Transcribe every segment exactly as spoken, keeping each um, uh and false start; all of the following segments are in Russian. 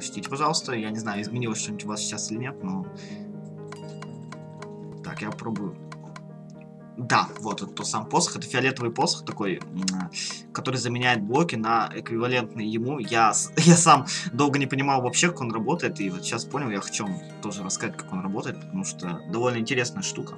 Простите, пожалуйста, я не знаю, изменилось что-нибудь у вас сейчас или нет, но... Так, я пробую. Да, вот это тот сам посох. Это фиолетовый посох такой, который заменяет блоки на эквивалентные ему. Я, я сам долго не понимал вообще, как он работает, и вот сейчас понял, я хочу вам тоже рассказать, как он работает, потому что довольно интересная штука.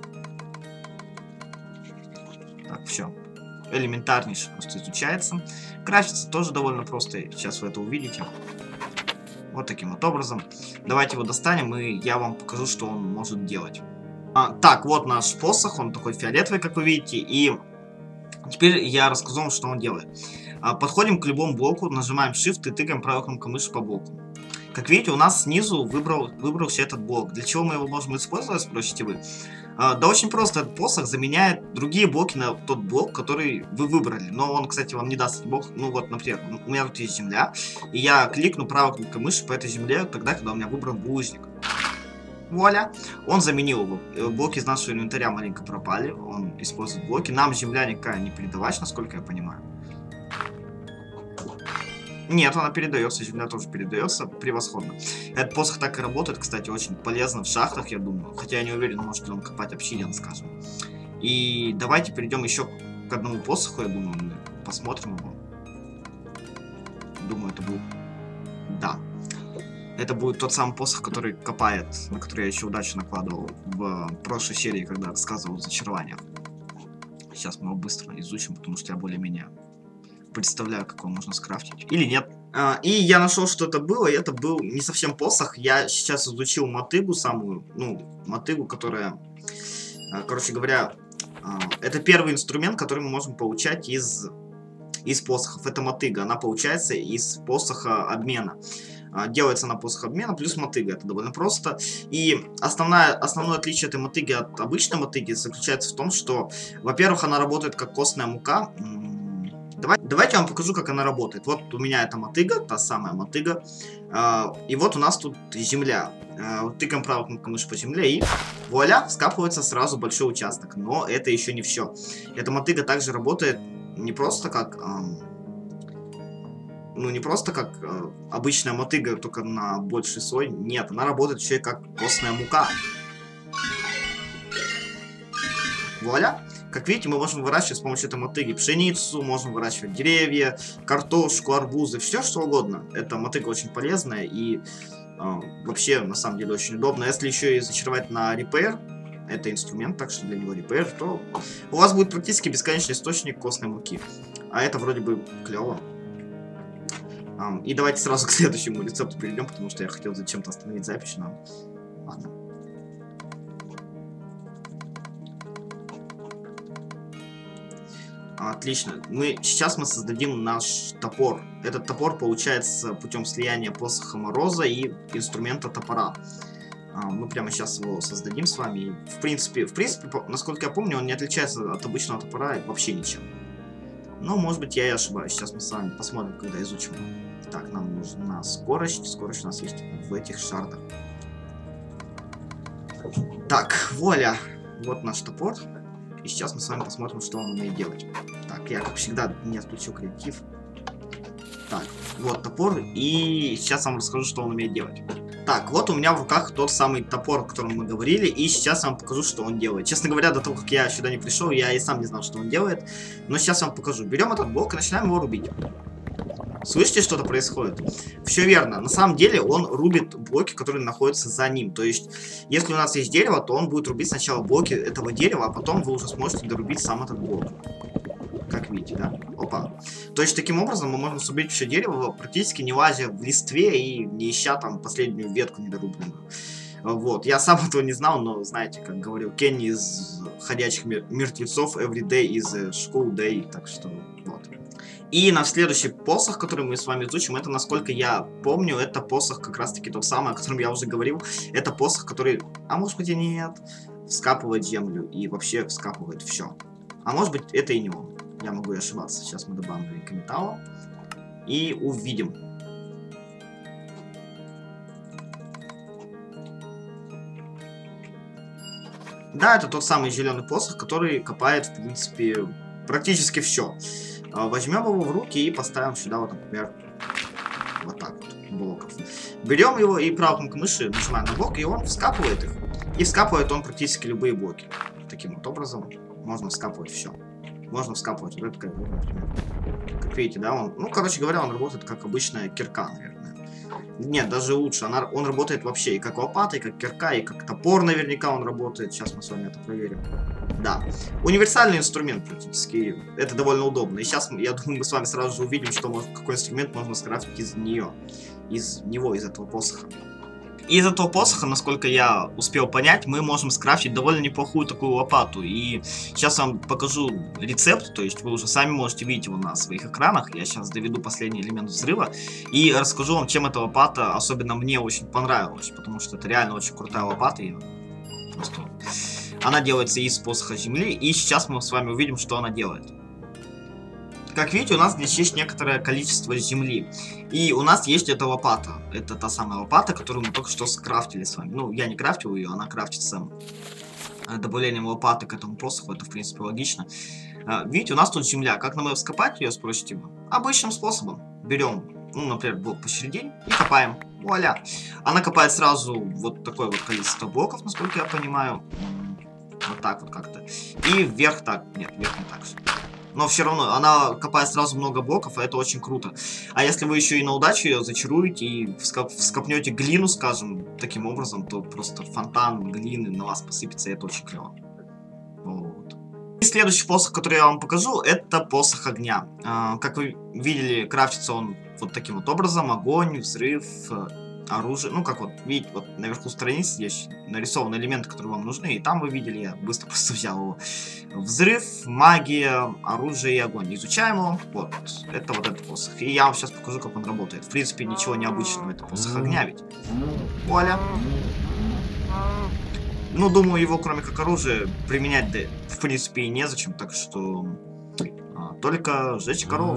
Так, все. Элементарнейше просто изучается. Крафтится тоже довольно просто, сейчас вы это увидите. Вот таким вот образом. Давайте его достанем, и я вам покажу, что он может делать. А, так, вот наш посох, он такой фиолетовый, как вы видите, и теперь я расскажу вам, что он делает. А, подходим к любому блоку, нажимаем Shift и тыкаем правой кнопкой мыши по блоку. Как видите, у нас снизу выбрал, выбрался этот блок. Для чего мы его можем использовать, спросите вы? А, да очень просто, этот посох заменяет другие блоки на тот блок, который вы выбрали. Но он, кстати, вам не даст этот блок. Ну вот, например, у меня тут есть земля, и я кликну правой кнопкой мыши по этой земле, тогда, когда у меня выбран булыжник. Вуаля, он заменил его. Блоки из нашего инвентаря маленько пропали. Он использует блоки. Нам земля никакая не передавать, насколько я понимаю. Нет, она передается, земля тоже передается. Превосходно. Этот посох так и работает, кстати, очень полезно в шахтах, я думаю. Хотя я не уверен, может ли он копать обсидиан, скажем. И давайте перейдем еще к одному посоху, я думаю, мы посмотрим его. Думаю, это будет... Да. Это будет тот самый посох, который копает, на который я еще удачу накладывал в прошлой серии, когда рассказывал о зачарованиях. Сейчас мы его быстро изучим, потому что я более-менее представляю, как его можно скрафтить. Или нет. А, и я нашел, что это было, и это был не совсем посох. Я сейчас изучил мотыгу самую, ну, мотыгу, которая, короче говоря, это первый инструмент, который мы можем получать из, из посохов. Это мотыга, она получается из посоха обмена. Делается на посох обмена плюс мотыга. Это довольно просто. И основная, основное отличие этой мотыги от обычной мотыги заключается в том, что, во-первых, она работает как костная мука. Давай, давайте я вам покажу, как она работает. Вот у меня эта мотыга, та самая мотыга. И вот у нас тут земля. Тыкаем правой кнопкой мыши по земле, и вуаля, скапывается сразу большой участок. Но это еще не все. Эта мотыга также работает не просто как... Ну, не просто как э, обычная мотыга, только на больший слой. Нет, она работает еще и как костная мука. Вуаля! Как видите, мы можем выращивать с помощью этой мотыги пшеницу, можем выращивать деревья, картошку, арбузы, все что угодно. Эта мотыга очень полезная и э, вообще, на самом деле, очень удобно. Если еще и зачаровать на repair, это инструмент, так что для него repair, то у вас будет практически бесконечный источник костной муки. А это вроде бы клево. Um, и давайте сразу к следующему рецепту перейдем, потому что я хотел зачем-то остановить запись, но ладно. Отлично. Мы, сейчас мы создадим наш топор. Этот топор получается путем слияния посоха Мороза и инструмента топора. Uh, мы прямо сейчас его создадим с вами. И, в принципе, в принципе, по, насколько я помню, он не отличается от обычного топора вообще ничем. Но, может быть, я и ошибаюсь. Сейчас мы с вами посмотрим, когда изучим. Так, нам нужна скорость. Скорость у нас есть в этих шардах. Так, вуаля. Вот наш топор. И сейчас мы с вами посмотрим, что он умеет делать. Так, я, как всегда, не отключу креатив. Так, вот топор. И сейчас я вам расскажу, что он умеет делать. Так, вот у меня в руках тот самый топор, о котором мы говорили, и сейчас я вам покажу, что он делает. Честно говоря, до того, как я сюда не пришел, я и сам не знал, что он делает. Но сейчас я вам покажу. Берем этот блок и начинаем его рубить. Слышите, что-то происходит? Все верно. На самом деле он рубит блоки, которые находятся за ним. То есть, если у нас есть дерево, то он будет рубить сначала блоки этого дерева, а потом вы уже сможете дорубить сам этот блок. Как видите, да? Опа. То есть, таким образом мы можем срубить все дерево, практически не лазя в листве и не ища там последнюю ветку недорубленную. Вот. Я сам этого не знал, но, знаете, как говорил Кенни из «Ходячих мертвецов», «Every day is a school day», так что вот. И на следующий посох, который мы с вами изучим, это, насколько я помню, это посох как раз-таки тот самый, о котором я уже говорил. Это посох, который, а может быть и нет, вскапывает землю и вообще вскапывает все. А может быть это и не он. Я могу и ошибаться. Сейчас мы добавим маленький металла и увидим. Да, это тот самый зеленый посох, который копает, в принципе, практически все. Возьмем его в руки и поставим сюда, вот, например, вот так вот, блоков. Берем его и правой кнопкой мыши нажимаем на блок, и он вскапывает их. И вскапывает он практически любые блоки. Таким вот образом можно вскапывать все. Можно вскапывать вот это, например. Как видите, да, он, ну, короче говоря, он работает как обычная кирка, наверное. Нет, даже лучше. Она, он работает вообще и как лопата, и как кирка, и как топор наверняка он работает. Сейчас мы с вами это проверим. Да. Универсальный инструмент практически. Это довольно удобно. И сейчас, я думаю, мы с вами сразу же увидим, что может, какой инструмент можно скрафтить из нее. Из него, из этого посоха. И из этого посоха, насколько я успел понять, мы можем скрафтить довольно неплохую такую лопату. И сейчас я вам покажу рецепт, то есть вы уже сами можете видеть его на своих экранах. Я сейчас доведу последний элемент взрыва и расскажу вам, чем эта лопата, особенно мне, очень понравилась. Потому что это реально очень крутая лопата. И просто... Она делается из посоха земли, и сейчас мы с вами увидим, что она делает. Как видите, у нас здесь есть некоторое количество земли. И у нас есть эта лопата. Это та самая лопата, которую мы только что скрафтили с вами. Ну, я не крафтил ее, она крафтится добавлением лопаты к этому посоху. Это, в принципе, логично. Видите, у нас тут земля. Как нам ее вскопать, ее спросите вы? Обычным способом. Берем, ну, например, блок посередине и копаем. Вуаля. Она копает сразу вот такое вот количество блоков, насколько я понимаю. Вот так вот как-то. И вверх так. Нет, вверх не так же. Но все равно, она копает сразу много блоков, и это очень круто. А если вы еще и на удачу ее зачаруете и вскоп вскопнете глину, скажем, таким образом, то просто фонтан глины на вас посыпется, и это очень клево. Вот. И следующий посох, который я вам покажу, это посох огня. А, как вы видели, крафтится он вот таким вот образом. Огонь, взрыв, оружие. Ну, как вот, видите, вот наверху страницы здесь нарисованы элементы, которые вам нужны. И там вы видели, я быстро просто взял его. Взрыв, магия, оружие и огонь. Изучаем его. Вот, это вот этот посох. И я вам сейчас покажу, как он работает. В принципе, ничего необычного. Это посох огня ведь. Вуаля. Ну, думаю, его, кроме как оружия, применять, да, в принципе, и незачем. Так что а, только сжечь коров.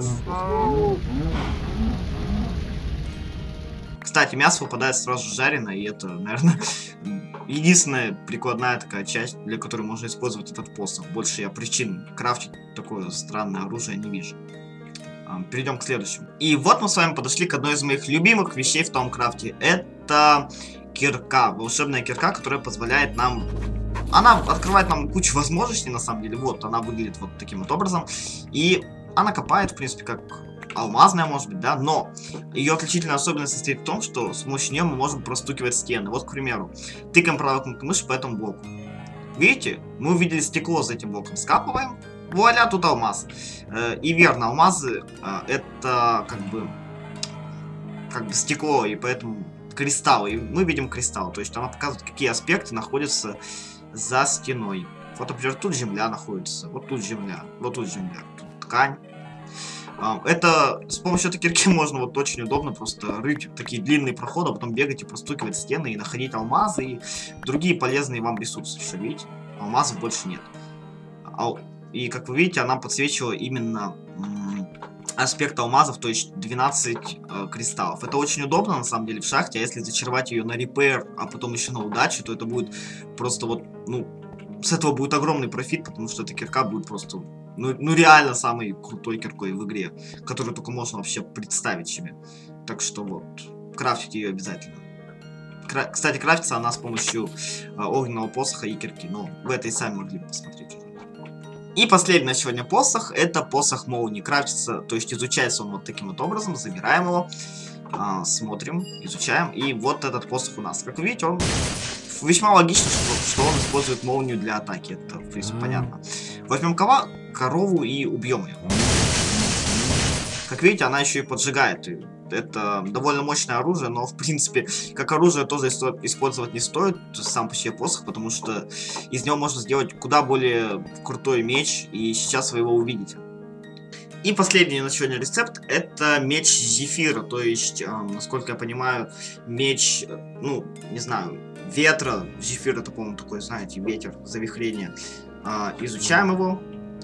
Кстати, мясо выпадает сразу жареное, и это, наверное, единственная прикладная такая часть, для которой можно использовать этот посох. Больше я причин крафтить такое странное оружие не вижу. Перейдем к следующему. И вот мы с вами подошли к одной из моих любимых вещей в том крафте. Это кирка, волшебная кирка, которая позволяет нам... Она открывает нам кучу возможностей, на самом деле. Вот, она выглядит вот таким вот образом. И она копает, в принципе, как... алмазная, может быть, да, но ее отличительная особенность состоит в том, что с помощью нее мы можем простукивать стены. Вот, к примеру, тыкаем правой кнопкой мыши по этому блоку. Видите, мы увидели стекло за этим блоком, скапываем, вуаля, тут алмаз. И верно, алмазы это как бы, как бы стекло, и поэтому кристаллы, и мы видим кристалл, то есть она показывает, какие аспекты находятся за стеной. Вот, например, тут земля находится, вот тут земля, вот тут земля, тут ткань. Это с помощью этой кирки можно вот очень удобно просто рыть такие длинные проходы, а потом бегать и простукивать стены и находить алмазы и другие полезные вам ресурсы. Все, видите? Алмазов больше нет. И как вы видите, она подсвечивала именно аспект алмазов, то есть двенадцать э, кристаллов. Это очень удобно на самом деле в шахте, а если зачаровать ее на репейр, а потом еще на удачу, то это будет просто вот, ну, с этого будет огромный профит, потому что эта кирка будет просто... Ну, ну реально самой крутой киркой в игре, которую только можно вообще представить себе. Так что вот, крафтите ее обязательно. Кра Кстати, крафтится она с помощью э, огненного посоха и кирки, но вы это и сами могли бы посмотреть уже. И последний на сегодня посох, это посох молнии. Крафтится, то есть изучается он вот таким вот образом, забираем его, э, смотрим, изучаем, и вот этот посох у нас. Как вы видите, он весьма логично, что, что он использует молнию для атаки, это в принципе понятно. Возьмем кого? Корову и убьем ее. Как видите, она еще и поджигает. Это довольно мощное оружие, но в принципе, как оружие тоже использовать не стоит, сам по себе посох, потому что из него можно сделать куда более крутой меч, и сейчас вы его увидите. И последний на сегодня рецепт, это меч Зефира, то есть, э, насколько я понимаю, меч, э, ну, не знаю, ветра. Зефир это, по-моему, такой, знаете, ветер, завихрение. Э, изучаем его.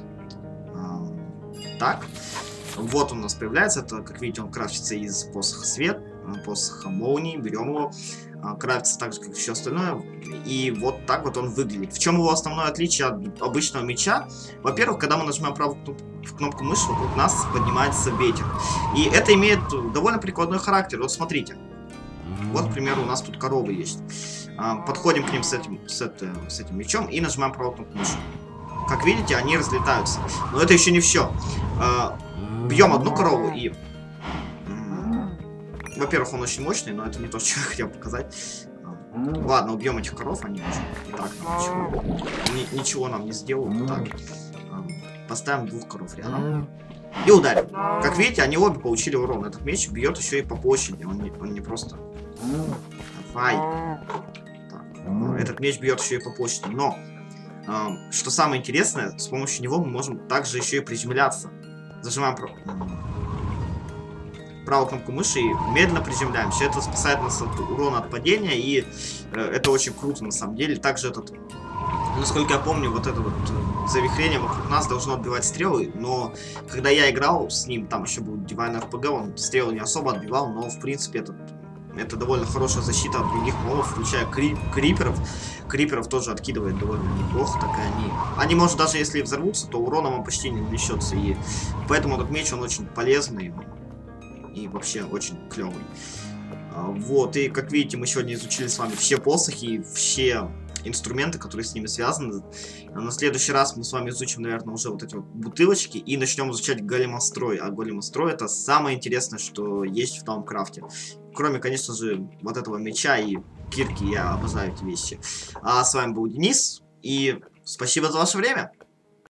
Э, так. Вот он у нас появляется. Это, как видите, он крафтится из посоха свет, посоха молнии. Берем его. Крафтится так же, как все остальное. И вот так вот он выглядит. В чем его основное отличие от обычного меча? Во-первых, когда мы нажимаем правую кнопку мыши, вокруг нас поднимается ветер. И это имеет довольно прикладной характер. Вот смотрите. Вот, к примеру, у нас тут коровы есть. А, подходим к ним с этим, с, это, с этим мечом и нажимаем правую кнопку мыши. Как видите, они разлетаются. Но это еще не все. А, бьем одну корову и... Во-первых, он очень мощный, но это не то, что я хотел показать. Ладно, убьем этих коров, они уже так нам ничего, ни, ничего нам не сделают. Так. Поставим двух коров рядом. И ударим. Как видите, они обе получили урон. Этот меч бьет еще и по площади. Он не, он не просто... Давай. Так. Этот меч бьет еще и по площади. Но, э, что самое интересное, с помощью него мы можем также еще и приземляться. Зажимаем прав... правую кнопку мыши и медленно приземляемся. Это спасает нас от урона от падения. И э, это очень круто на самом деле. Также этот... Насколько я помню, вот это вот завихрение вокруг нас должно отбивать стрелы, но когда я играл с ним, там еще был Divine эр пи джи, он стрелы не особо отбивал, но в принципе это, это довольно хорошая защита от других мобов, включая кри криперов. Криперов тоже откидывает довольно неплохо, так и они. Они, может, даже если взорвутся, то уроном он почти не нанесется, и поэтому этот меч, он очень полезный и вообще очень клевый. Вот, и как видите, мы сегодня изучили с вами все посохи, все... инструменты, которые с ними связаны. На следующий раз мы с вами изучим, наверное, уже вот эти вот бутылочки и начнем изучать големострой. А големострой — это самое интересное, что есть в Таумкрафте. Кроме, конечно же, вот этого меча и кирки, я обожаю эти вещи. А с вами был Денис, и спасибо за ваше время.